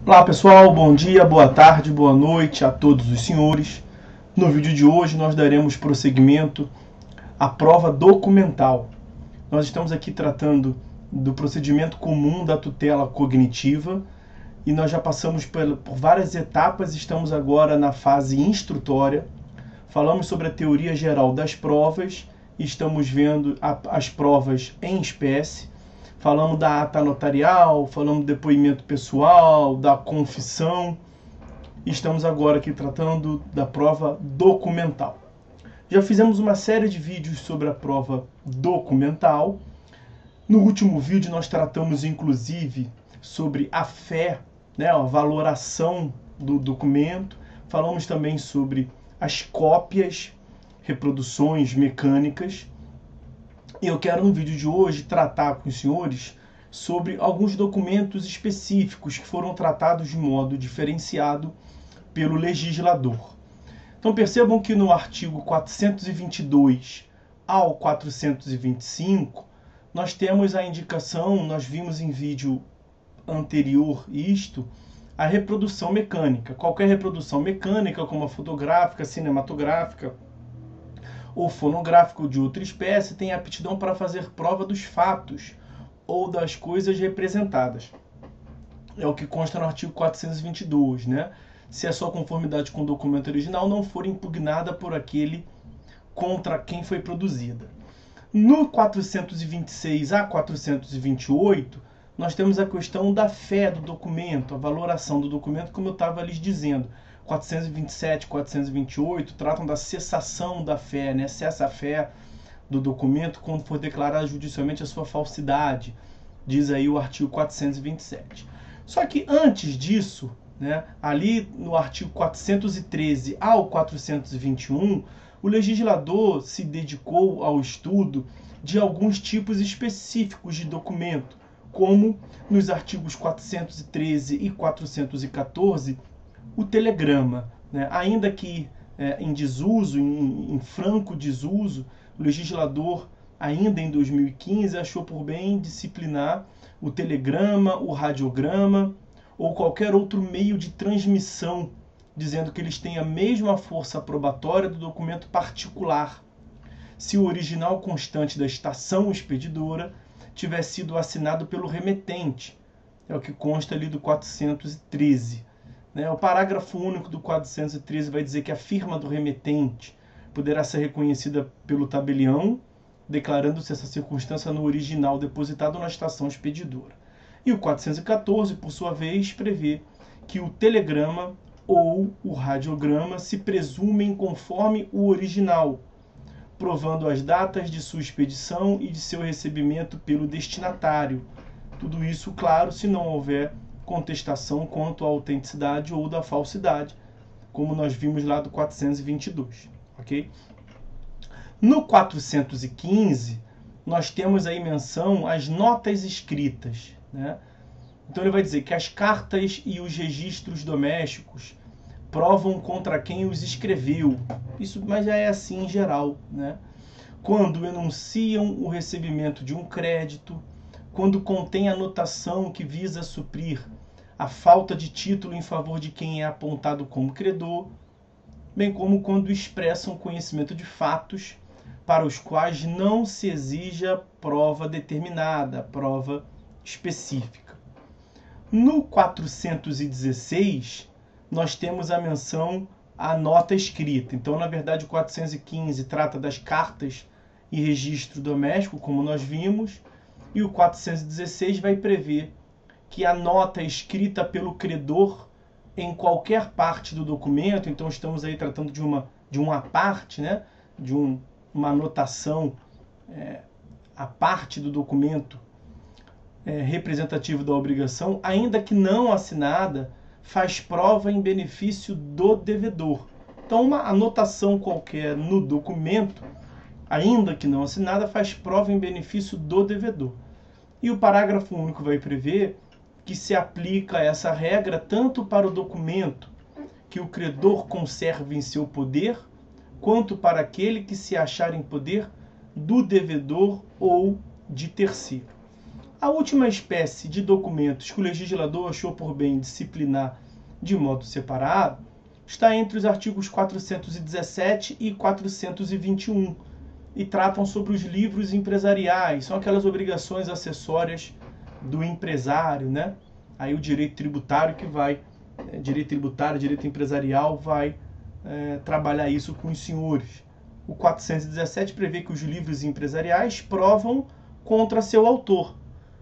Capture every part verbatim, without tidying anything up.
Olá pessoal, bom dia, boa tarde, boa noite a todos os senhores. No vídeo de hoje nós daremos prosseguimento à prova documental. Nós estamos aqui tratando do procedimento comum da tutela cognitiva e nós já passamos por várias etapas, estamos agora na fase instrutória. Falamos sobre a teoria geral das provas, estamos vendo as provas em espécie. Falamos da ata notarial, falamos do depoimento pessoal, da confissão. Estamos agora aqui tratando da prova documental. Já fizemos uma série de vídeos sobre a prova documental. No último vídeo nós tratamos inclusive sobre a fé, né, a valoração do documento. Falamos também sobre as cópias, reproduções mecânicas. E eu quero no vídeo de hoje tratar com os senhores sobre alguns documentos específicos que foram tratados de modo diferenciado pelo legislador. Então percebam que no artigo quatrocentos e vinte e dois ao quatrocentos e vinte e cinco nós temos a indicação, nós vimos em vídeo anterior isto, a reprodução mecânica. Qualquer reprodução mecânica, como a fotográfica, cinematográfica, ou fonográfico de outra espécie, tem aptidão para fazer prova dos fatos ou das coisas representadas. É o que consta no artigo quatrocentos e vinte e dois, né? Se a sua conformidade com o documento original não for impugnada por aquele contra quem foi produzida. No quatrocentos e vinte e seis a quatrocentos e vinte e oito, nós temos a questão da fé do documento, a valoração do documento, como eu estava lhes dizendo. quatrocentos e vinte e sete, quatrocentos e vinte e oito tratam da cessação da fé, né? Cessa a fé do documento quando for declarada judicialmente a sua falsidade, diz aí o artigo quatrocentos e vinte e sete. Só que antes disso, né, ali no artigo quatrocentos e treze ao quatrocentos e vinte e um, o legislador se dedicou ao estudo de alguns tipos específicos de documento, como nos artigos quatrocentos e treze e quatrocentos e quatorze, o telegrama, né? Ainda que é, em desuso, em, em franco desuso, o legislador, ainda em dois mil e quinze, achou por bem disciplinar o telegrama, o radiograma ou qualquer outro meio de transmissão, dizendo que eles têm a mesma força probatória do documento particular, se o original constante da estação expedidora tiver sido assinado pelo remetente. É o que consta ali do quatrocentos e treze. O parágrafo único do quatrocentos e treze vai dizer que a firma do remetente poderá ser reconhecida pelo tabelião, declarando-se essa circunstância no original depositado na estação expedidora. E o quatrocentos e quatorze, por sua vez, prevê que o telegrama ou o radiograma se presumem conforme o original, provando as datas de sua expedição e de seu recebimento pelo destinatário. Tudo isso, claro, se não houver contestação quanto à autenticidade ou da falsidade, como nós vimos lá do quatrocentos e vinte e dois, ok? No quatrocentos e quinze, nós temos aí menção às notas escritas, né? Então ele vai dizer que as cartas e os registros domésticos provam contra quem os escreveu. Isso, mas já é assim em geral, né? Quando enunciam o recebimento de um crédito, quando contém anotação que visa suprir a falta de título em favor de quem é apontado como credor, bem como quando expressam conhecimento de fatos para os quais não se exija prova determinada, prova específica. No quatrocentos e dezesseis, nós temos a menção à nota escrita. Então, na verdade, o quatrocentos e quinze trata das cartas e registro doméstico, como nós vimos, e o quatrocentos e dezesseis vai prever que a nota escrita pelo credor em qualquer parte do documento, então estamos aí tratando de uma, de uma parte, né? de um, uma anotação é, à parte do documento é, representativo da obrigação, ainda que não assinada, faz prova em benefício do devedor. Então, uma anotação qualquer no documento, ainda que não assinada, faz prova em benefício do devedor. E o parágrafo único vai prever que se aplica essa regra tanto para o documento que o credor conserva em seu poder, quanto para aquele que se achar em poder do devedor ou de terceiro. A última espécie de documentos que o legislador achou por bem disciplinar de modo separado está entre os artigos quatrocentos e dezessete e quatrocentos e vinte e um e tratam sobre os livros empresariais, são aquelas obrigações acessórias do empresário, né? Aí o direito tributário que vai, é, direito tributário, direito empresarial vai é, trabalhar isso com os senhores. O quatrocentos e dezessete prevê que os livros empresariais provam contra seu autor,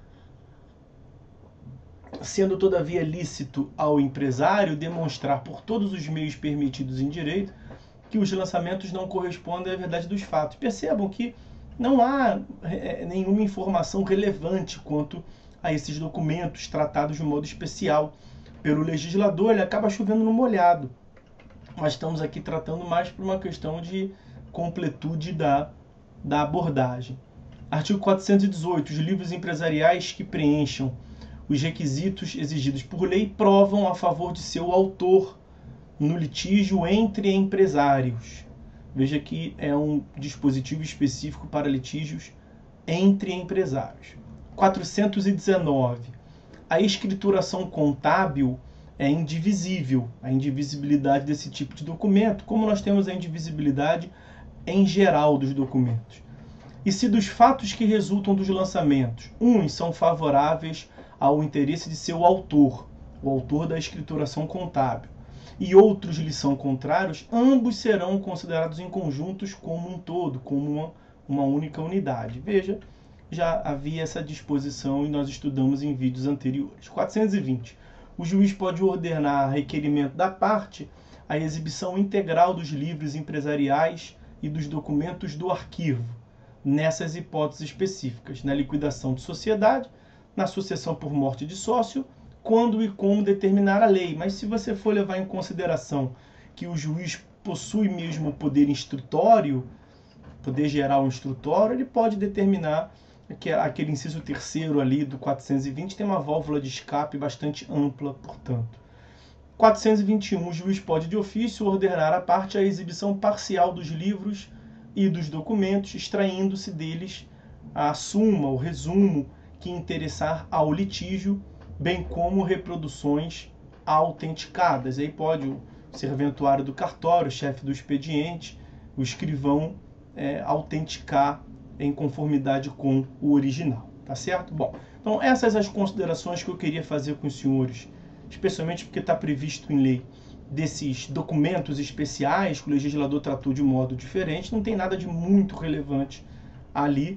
sendo todavia lícito ao empresário demonstrar por todos os meios permitidos em direito que os lançamentos não correspondem à verdade dos fatos. Percebam que não há é, nenhuma informação relevante quanto a esses documentos tratados de modo especial pelo legislador, ele acaba chovendo no molhado. Nós estamos aqui tratando mais por uma questão de completude da, da abordagem. Artigo quatrocentos e dezoito. Os livros empresariais que preencham os requisitos exigidos por lei provam a favor de seu autor no litígio entre empresários. Veja que é um dispositivo específico para litígios entre empresários. quatrocentos e dezenove. A escrituração contábil é indivisível, a indivisibilidade desse tipo de documento, como nós temos a indivisibilidade em geral dos documentos. E se dos fatos que resultam dos lançamentos, uns são favoráveis ao interesse de seu autor, o autor da escrituração contábil, e outros lhe são contrários, ambos serão considerados em conjuntos como um todo, como uma, uma única unidade. Veja, já havia essa disposição e nós estudamos em vídeos anteriores. quatrocentos e vinte. O juiz pode ordenar, a requerimento da parte, a exibição integral dos livros empresariais e dos documentos do arquivo, nessas hipóteses específicas, na liquidação de sociedade, na sucessão por morte de sócio, quando e como determinar a lei. Mas se você for levar em consideração que o juiz possui mesmo o poder instrutório, poder geral instrutório, ele pode determinar que aquele inciso terceiro ali do quatrocentos e vinte tem uma válvula de escape bastante ampla, portanto. quatrocentos e vinte e um. O juiz pode de ofício ordenar à parte a exibição parcial dos livros e dos documentos, extraindo-se deles a suma, o resumo que interessar ao litígio, bem como reproduções autenticadas. Aí pode o serventuário do cartório, o chefe do expediente, o escrivão é, autenticar em conformidade com o original, tá certo? Bom, então essas as considerações que eu queria fazer com os senhores, especialmente porque está previsto em lei desses documentos especiais que o legislador tratou de modo diferente, não tem nada de muito relevante ali.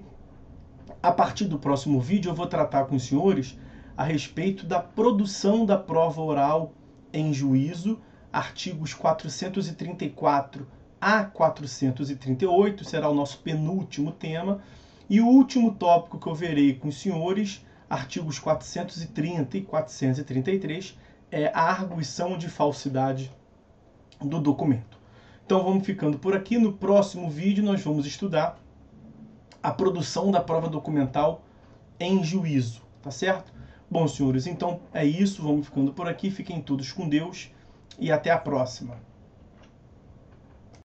A partir do próximo vídeo eu vou tratar com os senhores a respeito da produção da prova oral em juízo, artigos quatrocentos e trinta e quatro a quatrocentos e trinta e oito, será o nosso penúltimo tema, e o último tópico que eu verei com os senhores, artigos quatrocentos e trinta e quatrocentos e trinta e três, é a arguição de falsidade do documento. Então vamos ficando por aqui. No próximo vídeo nós vamos estudar a produção da prova documental em juízo, tá certo? Bom, senhores, então é isso, vamos ficando por aqui, fiquem todos com Deus e até a próxima.